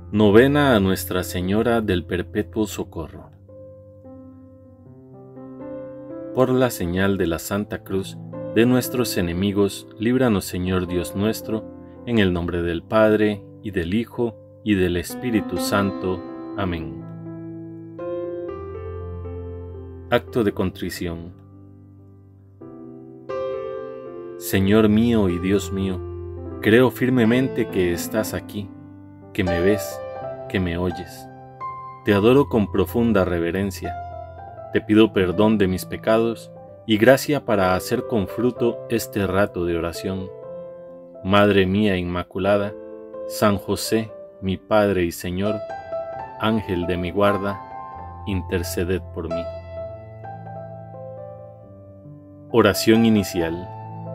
Novena a Nuestra Señora del Perpetuo Socorro. Por la señal de la Santa Cruz de nuestros enemigos, líbranos, Señor Dios nuestro, en el nombre del Padre, y del Hijo, y del Espíritu Santo. Amén. Acto de contrición. Señor mío y Dios mío, creo firmemente que estás aquí, que me ves, que me oyes. Te adoro con profunda reverencia. Te pido perdón de mis pecados y gracia para hacer con fruto este rato de oración. Madre mía Inmaculada, San José, mi Padre y Señor, Ángel de mi guarda, interceded por mí. Oración inicial.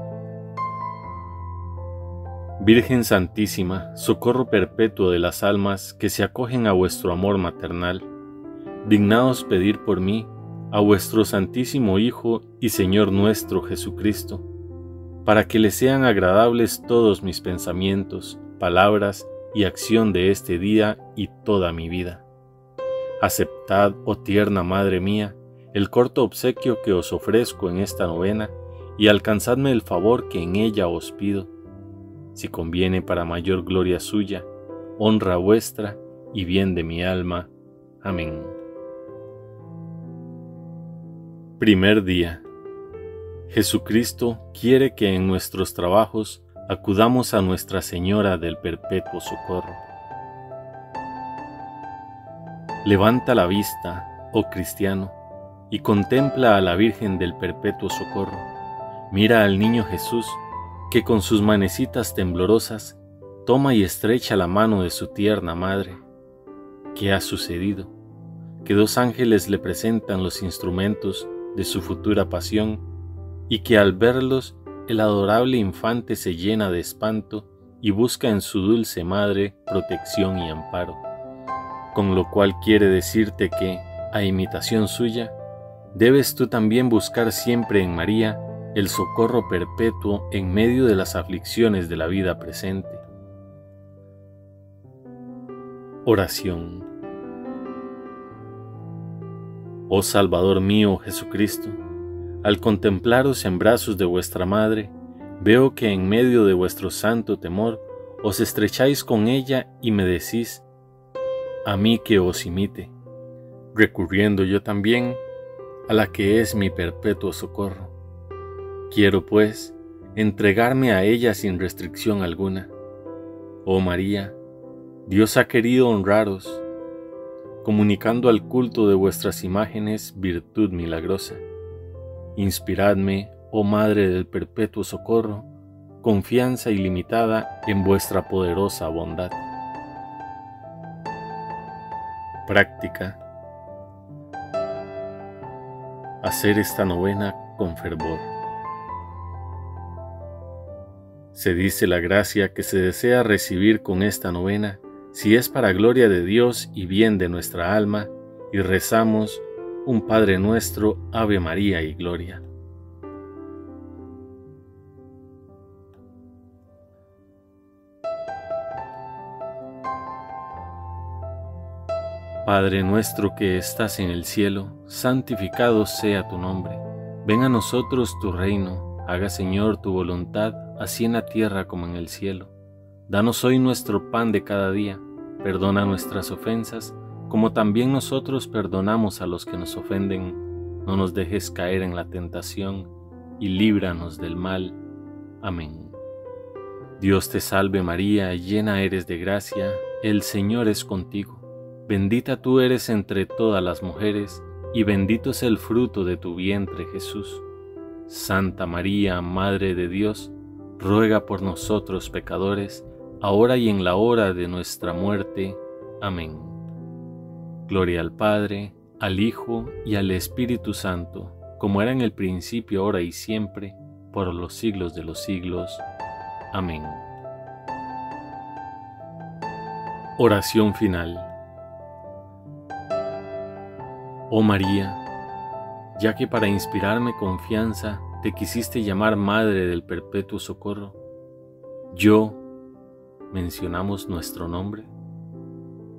Virgen Santísima, socorro perpetuo de las almas que se acogen a vuestro amor maternal, dignaos pedir por mí a vuestro Santísimo Hijo y Señor nuestro Jesucristo, para que le sean agradables todos mis pensamientos, palabras y acción de este día y toda mi vida. Aceptad, oh tierna Madre mía, el corto obsequio que os ofrezco en esta novena y alcanzadme el favor que en ella os pido, si conviene para mayor gloria suya, honra vuestra y bien de mi alma. Amén. Primer día. Jesucristo quiere que en nuestros trabajos acudamos a Nuestra Señora del Perpetuo Socorro. Levanta la vista, oh cristiano, y contempla a la Virgen del Perpetuo Socorro. Mira al niño Jesús, que con sus manecitas temblorosas toma y estrecha la mano de su tierna madre. ¿Qué ha sucedido? Que dos ángeles le presentan los instrumentos de su futura pasión y que al verlos el adorable infante se llena de espanto y busca en su dulce madre protección y amparo, con lo cual quiere decirte que, a imitación suya, debes tú también buscar siempre en María el socorro perpetuo en medio de las aflicciones de la vida presente. Oración. Oh Salvador mío Jesucristo, al contemplaros en brazos de vuestra Madre, veo que en medio de vuestro santo temor os estrecháis con ella y me decís, a mí que os imite, recurriendo yo también a la que es mi perpetuo socorro. Quiero, pues, entregarme a ella sin restricción alguna. Oh María, Dios ha querido honraros, comunicando al culto de vuestras imágenes virtud milagrosa. Inspiradme, oh Madre del Perpetuo Socorro, confianza ilimitada en vuestra poderosa bondad. Práctica. Hacer esta novena con fervor. Se dice la gracia que se desea recibir con esta novena, si es para gloria de Dios y bien de nuestra alma, y rezamos un Padre Nuestro, Ave María y Gloria. Padre nuestro que estás en el cielo, santificado sea tu nombre. Venga a nosotros tu reino, haga Señor tu voluntad, así en la tierra como en el cielo. Danos hoy nuestro pan de cada día, perdona nuestras ofensas, como también nosotros perdonamos a los que nos ofenden. No nos dejes caer en la tentación, y líbranos del mal. Amén. Dios te salve María, llena eres de gracia, el Señor es contigo. Bendita tú eres entre todas las mujeres, y bendito es el fruto de tu vientre, Jesús. Santa María, Madre de Dios, ruega por nosotros pecadores, ahora y en la hora de nuestra muerte. Amén. Gloria al Padre, al Hijo y al Espíritu Santo, como era en el principio, ahora y siempre, por los siglos de los siglos. Amén. Oración final. Oh María, ya que para inspirarme confianza te quisiste llamar Madre del Perpetuo Socorro, mencionamos nuestro nombre.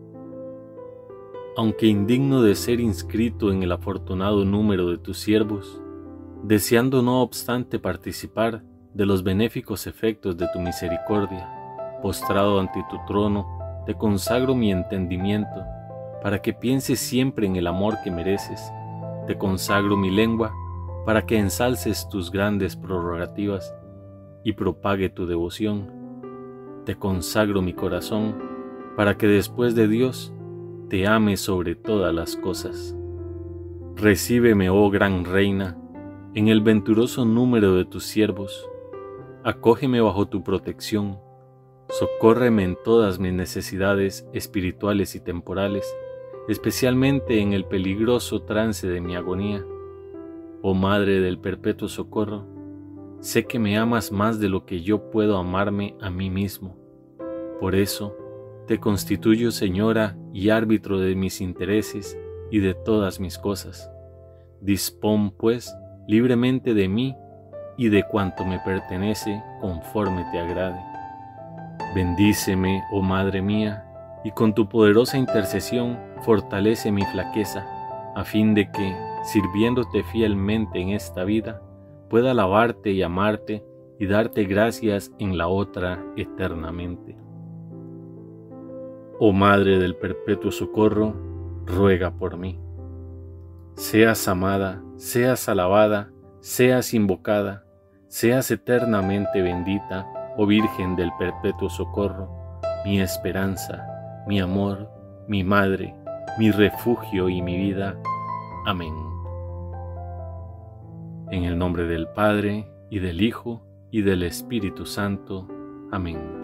aunque indigno de ser inscrito en el afortunado número de tus siervos, deseando no obstante participar de los benéficos efectos de tu misericordia, postrado ante tu trono, te consagro mi entendimiento, para que pienses siempre en el amor que mereces. Te consagro mi lengua, para que ensalces tus grandes prerrogativas y propague tu devoción. Te consagro mi corazón, para que después de Dios te ame sobre todas las cosas. Recíbeme, oh gran reina, en el venturoso número de tus siervos. Acógeme bajo tu protección, socórreme en todas mis necesidades espirituales y temporales, especialmente en el peligroso trance de mi agonía. Oh Madre del Perpetuo Socorro, sé que me amas más de lo que yo puedo amarme a mí mismo. Por eso, te constituyo Señora y árbitro de mis intereses y de todas mis cosas. Dispón, pues, libremente de mí y de cuanto me pertenece conforme te agrade. Bendíceme, oh Madre mía, y con tu poderosa intercesión fortalece mi flaqueza, a fin de que, sirviéndote fielmente en esta vida, pueda alabarte y amarte y darte gracias en la otra eternamente. Oh Madre del Perpetuo Socorro, ruega por mí. Seas amada, seas alabada, seas invocada, seas eternamente bendita, oh Virgen del Perpetuo Socorro, mi esperanza, mi amor, mi Madre, mi refugio y mi vida. Amén. En el nombre del Padre, y del Hijo, y del Espíritu Santo. Amén.